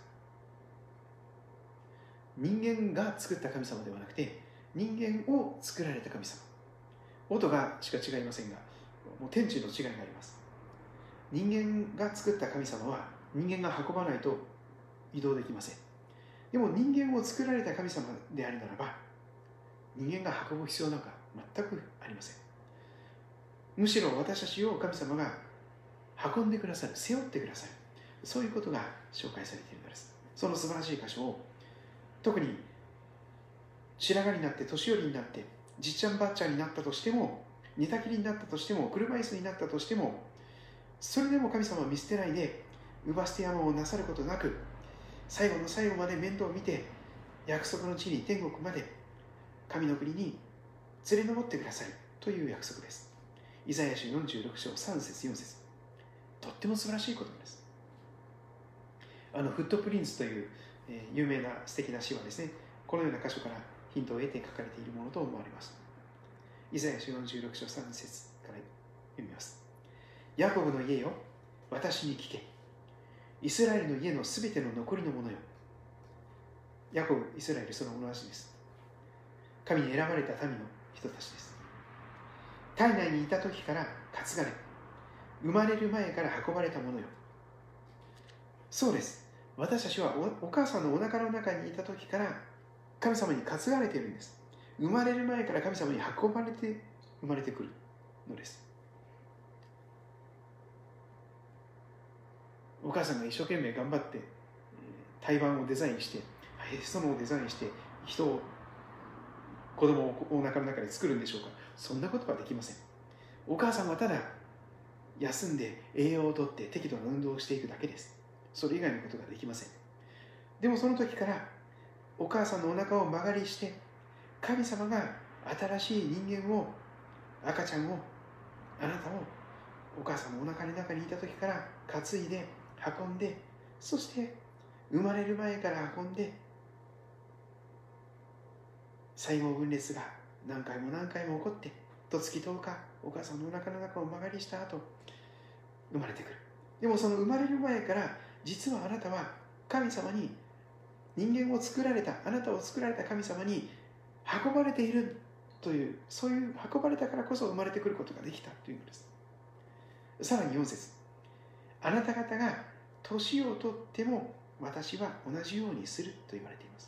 人間が作った神様ではなくて人間を作られた神様。音がしか違いませんが、もう天地の違いがあります。人間が作った神様は人間が運ばないと移動できません。でも人間を作られた神様であるならば、人間が運ぶ必要なんか全くありません。むしろ私たちを神様が運んでくださる、背負ってくださる、そういうことが紹介されているのです。その素晴らしい箇所を、特に白髪になって年寄りになってじっちゃんばっちゃんになったとしても、寝たきりになったとしても、車椅子になったとしても、それでも神様は見捨てないで、乳母捨て山をなさることなく、最後の最後まで面倒を見て、約束の地に天国まで神の国に連れ上ってくださるという約束です。イザヤ書46章3節4節、とっても素晴らしいことです。フットプリンツという、有名な素敵な詩はですね、このような箇所からヒントを得て書かれているものと思われます。イザヤ書46章3節から読みます。ヤコブの家よ、私に聞け。イスラエルの家のすべての残りのものよ。ヤコブ、イスラエル、その同じです。神に選ばれた民の人たちです。体内にいた時から担がれ、生まれる前から運ばれたものよ。そうです。私たちは お母さんのお腹の中にいた時から神様に担がれているんです。生まれる前から神様に運ばれて生まれてくるのです。お母さんが一生懸命頑張って胎盤をデザインして、へそのをデザインして人を、子供をお腹の中で作るんでしょうか。そんなことはできません。お母さんはただ休んで栄養をとって適度な運動をしていくだけです。それ以外のことができません。でもその時からお母さんのお腹を間借りして神様が新しい人間を、赤ちゃんを、あなたをお母さんのお腹の中にいた時から担いで運んで、そして生まれる前から運んで、細胞分裂が何回も何回も起こって、と月10日お母さんのお腹の中を間借りした後生まれてくる。でもその生まれる前から実はあなたは神様に、人間を作られた、あなたを作られた神様に運ばれているという、そういう運ばれたからこそ生まれてくることができたというのです。さらに4節、あなた方が年をとっても私は同じようにすると言われています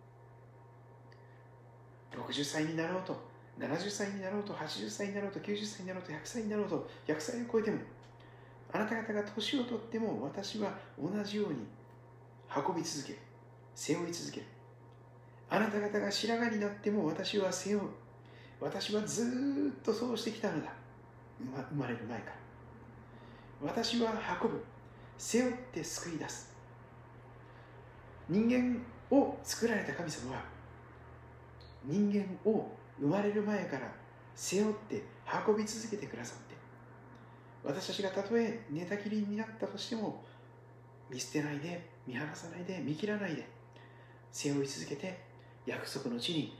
。60歳になろうと、70歳になろうと、80歳になろうと、90歳になろうと、100歳になろうと、100歳を超えても、あなた方が年をとっても私は同じように運び続ける、背負い続ける。あなた方が白髪になっても私は背負う。私はずーっとそうしてきたのだ。生まれる前から。私は運ぶ。背負って救い出す。人間を作られた神様は、人間を生まれる前から背負って運び続けてくださって、私たちがたとえ寝たきりになったとしても見捨てないで、見放さないで、見切らないで背負い続けて、約束の地に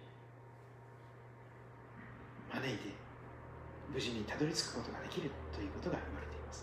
招いて無事にたどり着くことができるということが言われています。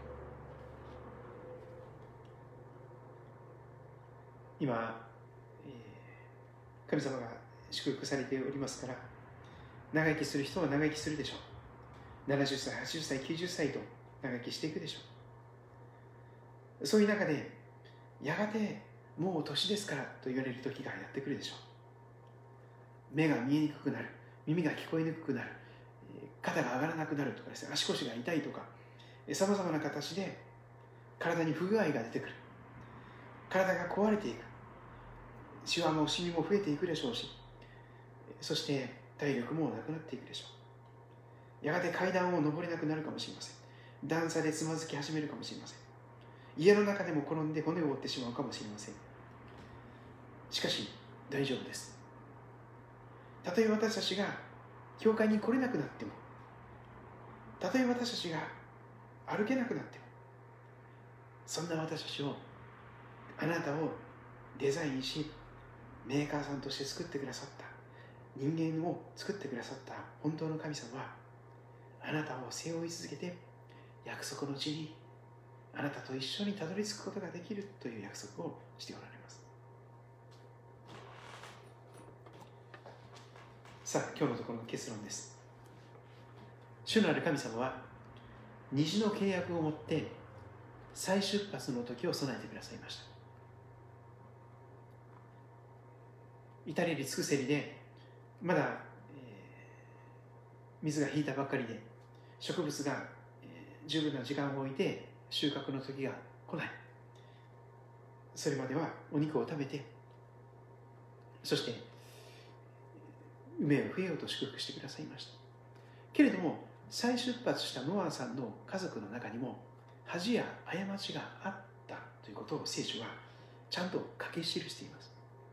今、神様が祝福されておりますから、長生きする人は長生きするでしょう。70歳、80歳、90歳と長生きしていくでしょう。そういう中で、やがてもう年ですからと言われる時がやってくるでしょう。目が見えにくくなる、耳が聞こえにくくなる、肩が上がらなくなるとかですね、足腰が痛いとか、さまざまな形で体に不具合が出てくる。体が壊れていく。シワもシミも増えていくでしょうし、そして体力もなくなっていくでしょう。やがて階段を上れなくなるかもしれません。段差でつまずき始めるかもしれません。家の中でも転んで骨を折ってしまうかもしれません。しかし大丈夫です。たとえ私たちが教会に来れなくなっても、たとえ私たちが歩けなくなっても、そんな私たちを、あなたをデザインしメーカーさんとして作ってくださった、人間を作ってくださった本当の神様は、あなたを背負い続けて約束の地にあなたと一緒にたどり着くことができるという約束をしておられます。さあ、今日のところの結論です。主なる神様は虹の契約をもって再出発の時を備えてくださいました。至れり尽くせりで、まだ、水が引いたばっかりで、植物が、十分な時間を置いて収穫の時が来ない。それまではお肉を食べて、そして梅を増えようと祝福してくださいました。けれども再出発したノアさんの家族の中にも恥や過ちがあったということを聖書はちゃんと書き記しています。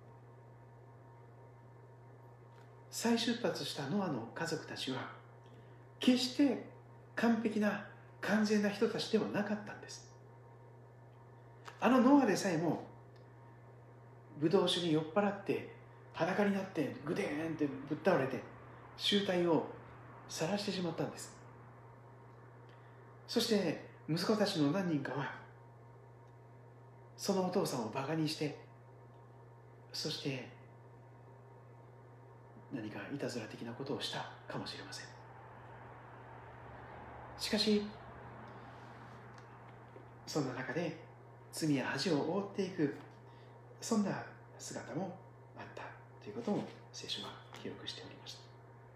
再出発したノアの家族たちは決して完璧な完全な人たちではなかったんです。あのノアでさえもブドウ酒に酔っ払って裸になってグデーンってぶっ倒れて醜態を晒してしまったんです。そして息子たちの何人かはそのお父さんをバカにして、そして何かいたずら的なことをしたかもしれません。しかしそんな中で罪や恥を覆っていく、そんな姿もあったということも聖書は記録しておりました。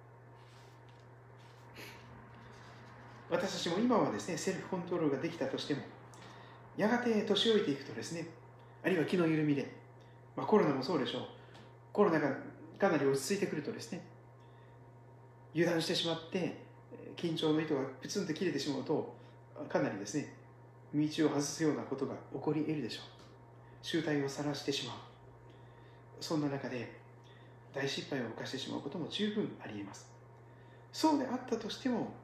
私たちも今はですね、セルフコントロールができたとしても、やがて年老いていくとですね、あるいは気の緩みで、コロナもそうでしょう。コロナがかなり落ち着いてくるとですね、油断してしまって緊張の糸がプツンと切れてしまうと、かなりですね、道を外すようなことが起こり得るでしょう。醜態を晒してしまう。そんな中で大失敗を犯してしまうことも十分ありえます。そうであったとしても、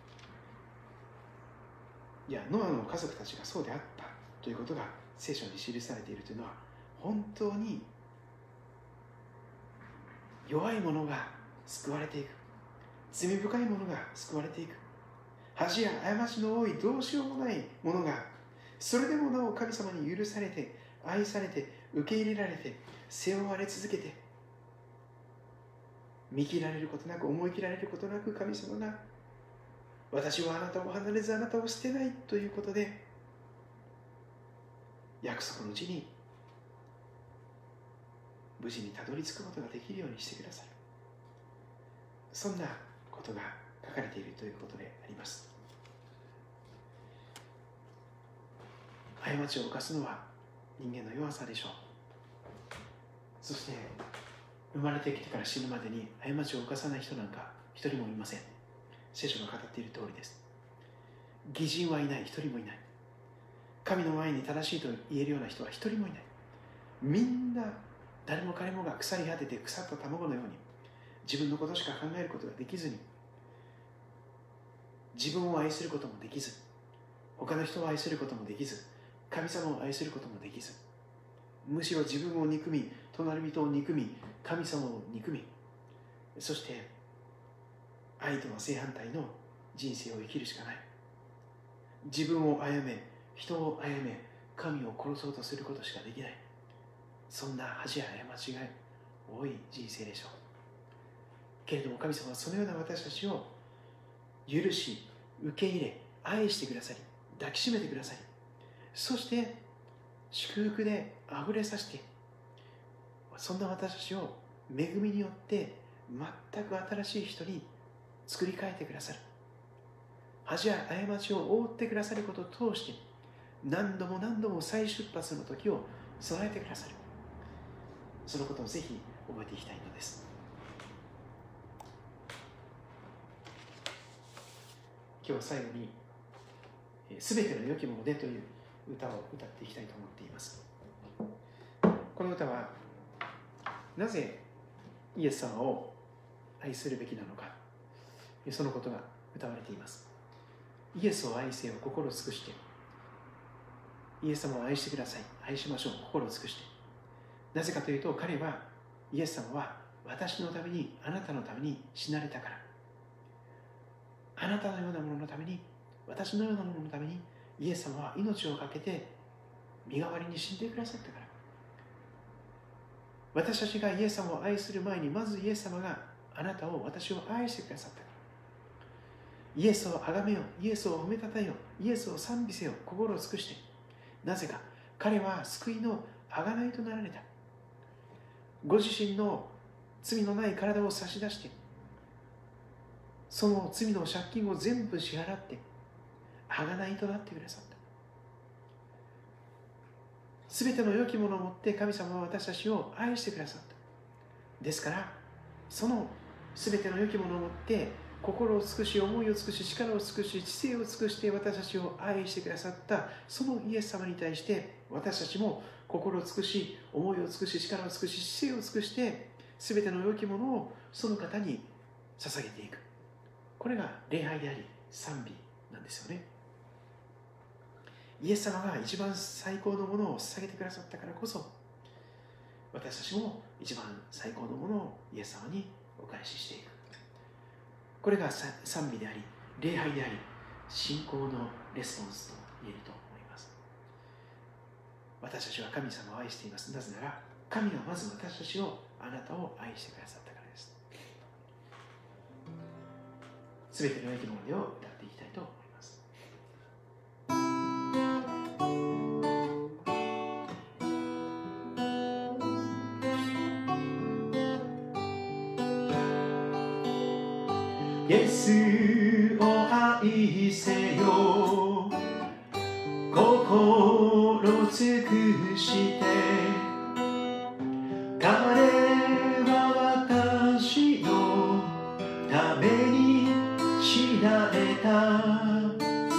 いや、ノアの家族たちがそうであったということが聖書に記されているというのは、本当に弱い者が救われていく、罪深い者が救われていく、恥や過ちの多いどうしようもない者が、それでもなお神様に許されて、愛されて、受け入れられて、背負われ続けて、見切られることなく、思い切られることなく、神様が私はあなたを離れずあなたを捨てないということで、約束の地に無事にたどり着くことができるようにしてくださる。そんなことが書かれているということであります。過ちを犯すのは人間の弱さでしょう。そして生まれてきてから死ぬまでに過ちを犯さない人なんか一人もいません。聖書が語っている通りです。義人はいない、一人もいない。神の前に正しいと言えるような人は一人もいない。みんな誰も彼もが腐り果てて腐った卵のように、自分のことしか考えることができずに、自分を愛することもできず、他の人を愛することもできず、神様を愛することもできず、むしろ自分を憎み、隣人を憎み、神様を憎み、そして愛とは正反対の人生を生きるしかない。自分を殺め、人を殺め、神を殺そうとすることしかできない。そんな恥や過ちが多い人生でしょう。けれども神様はそのような私たちを許し、受け入れ、愛してくださり、抱きしめてくださり、そして祝福であふれさせて、そんな私たちを恵みによって全く新しい人に作り変えてくださる。恥や過ちを覆ってくださることを通して、何度も何度も再出発の時を備えてくださる。そのことをぜひ覚えていきたいのです。今日は最後にすべての良きものでという歌を歌っていきたいと思っています。この歌はなぜイエス様を愛するべきなのか、そのことが歌われています。イエスを愛せよ、心を尽くして。イエス様を愛してください。愛しましょう、心を尽くして。なぜかというと、彼は、イエス様は私のために、あなたのために死なれたから。あなたのようなもののために、私のようなもののために、イエス様は命を懸けて身代わりに死んでくださったから。私たちがイエス様を愛する前に、まずイエス様があなたを、私を愛してくださったから。イエスを崇めよ、イエスを褒めたたえよ、イエスを賛美せよ、心を尽くして。なぜか、彼は救いの贖いとなられた。ご自身の罪のない体を差し出して、その罪の借金を全部支払って、贖いとなってくださった。すべての良きものを持って神様は私たちを愛してくださった。ですから、そのすべての良きものを持って、心を尽くし、思いを尽くし、力を尽くし、知性を尽くして私たちを愛してくださったそのイエス様に対して、私たちも心を尽くし、思いを尽くし、力を尽くし、知性を尽くして、すべての良きものをその方に捧げていく。これが礼拝であり、賛美なんですよね。イエス様が一番最高のものを捧げてくださったからこそ、私たちも一番最高のものをイエス様にお返ししていく。これが賛美であり、礼拝であり、信仰のレスポンスと言えると思います。私たちは神様を愛しています。なぜなら、神がまず私たちを、あなたを愛してくださったからです。すべての良きものでを歌っていきたいと思います。 イエスを愛せよ、心尽くして。彼は私のために死なれた。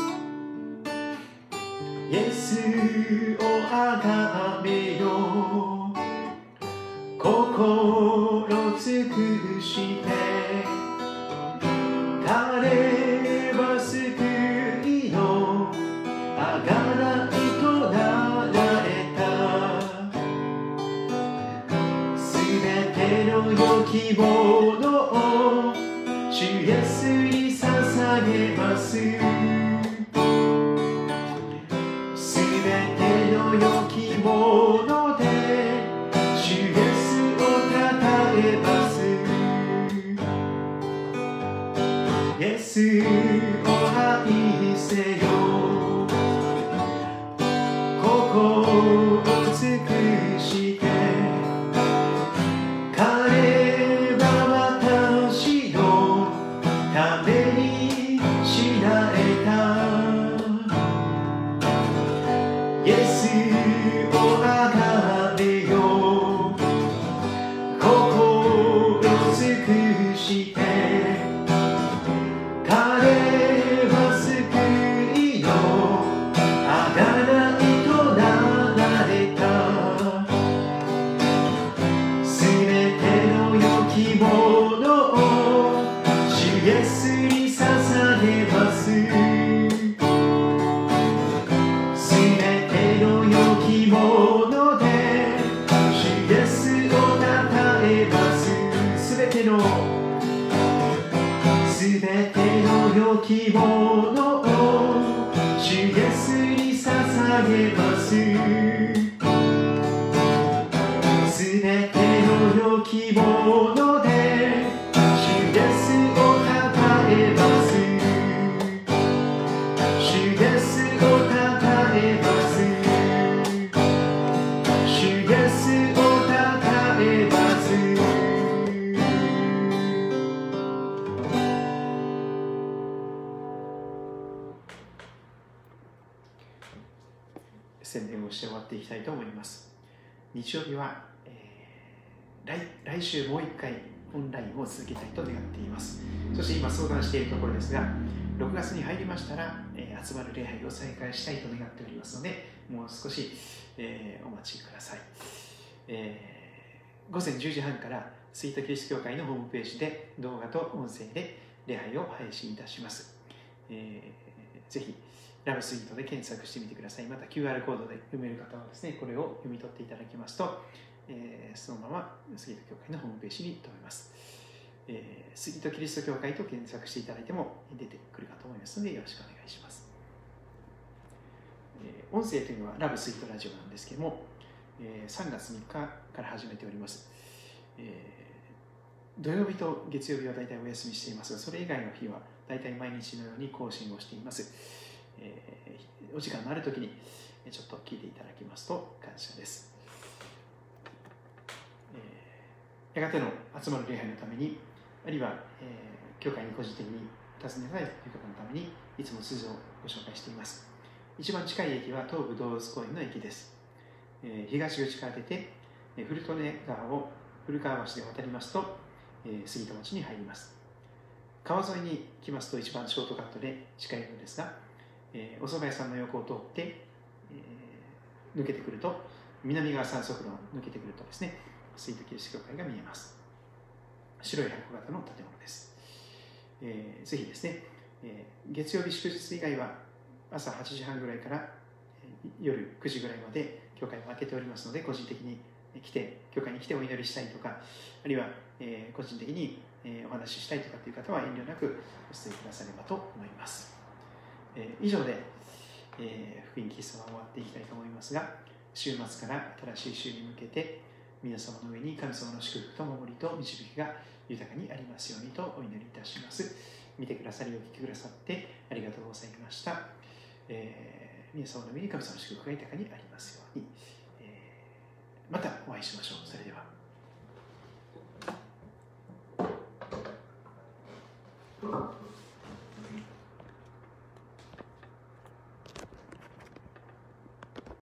イエスをあがめよ、心尽きものを主イエスに捧げます。すべての良きもので主イエスをたたえます。イエスを愛せよ、心を尽くして。彼は私のために死なれた。イエスをあがめよ、心を尽くして。彼は救いのあがないとなられた。すべての良きものを主イエスに捧げます。すべての良きもので主イエスをたたえます。すべての良きものを主イエスに捧げます。すべての良きもので主イエスをたたえます。主イエスをたたえます。主イエスをたたえます。宣伝をして終わっていきたいと思います。日曜日は、来週もう1回オンラインを続けたいと願っています。そして今相談しているところですが、6月に入りましたら、集まる礼拝を再開したいと願っておりますので、もう少し、お待ちください。午前10時半からスイートキリスト教会のホームページで動画と音声で礼拝を配信いたします。ぜひラブスイートで検索してみてください。また QR コードで読める方はですね、これを読み取っていただきますと、そのままスイート教会のホームページに飛べます。スイートキリスト教会と検索していただいても出てくるかと思いますので、よろしくお願いします。音声というのはラブスイートラジオなんですけども、3月3日から始めております。土曜日と月曜日は大体お休みしていますが、それ以外の日は大体毎日のように更新をしています。お時間のあるときにちょっと聞いていただきますと感謝です。やがての集まる礼拝のために、あるいは、教会に個人的に訪ねたいという方のためにいつも地図をご紹介しています。一番近い駅は東武動物公園の駅です。東口から出て古利根川を古川橋で渡りますと杉戸町に入ります。川沿いに来ますと一番ショートカットで近いのですが、お蕎麦屋さんの横を通って、抜けてくると、南側三足路を抜けてくるとですね、スイートキリスト教会が見えます。白い箱型の建物です。ぜひですね、月曜日祝日以外は朝8時半ぐらいから夜9時ぐらいまで教会を開けておりますので、個人的に来て、教会に来てお祈りしたいとか、あるいは、個人的にお話ししたいとかという方は遠慮なくお伝えくださればと思います。以上で、福音キリストは終わっていきたいと思いますが、週末から新しい週に向けて皆様の上に神様の祝福と守りと導きが豊かにありますようにとお祈りいたします。見てくださりお聞きくださってありがとうございました。皆様の上に神様の祝福が豊かにありますように。またお会いしましょう。それでは。